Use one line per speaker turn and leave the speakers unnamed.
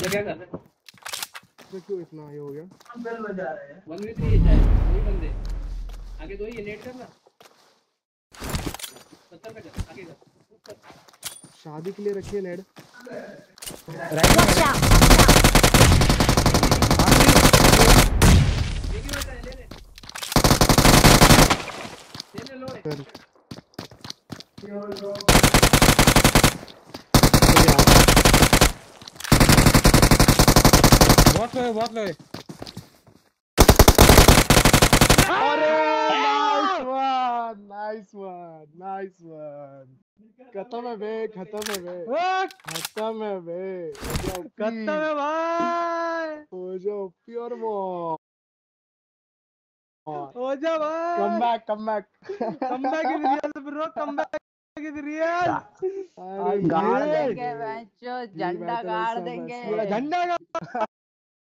क्या कर रहे?
तो क्यों इतना ये हो गया?
हम बेल बजा रहे हैं 1v3 है शायद, वही बंदे आगे दो ही नेट करना 70 पे कर आगे कर
शादी के लिए रखिए नेड।
Watch out!
ये क्यों बैठा है ले लो
बहुत लो
अरे नाइस वन खत्म है बे खत्म है बे
भाई
हो जाओ प्योर बॉय
हो जा भाई
come back
comeback is real bro comeback is real
गाड़ देंगे बच्चों, झंडा गाड़ देंगे।
झंडा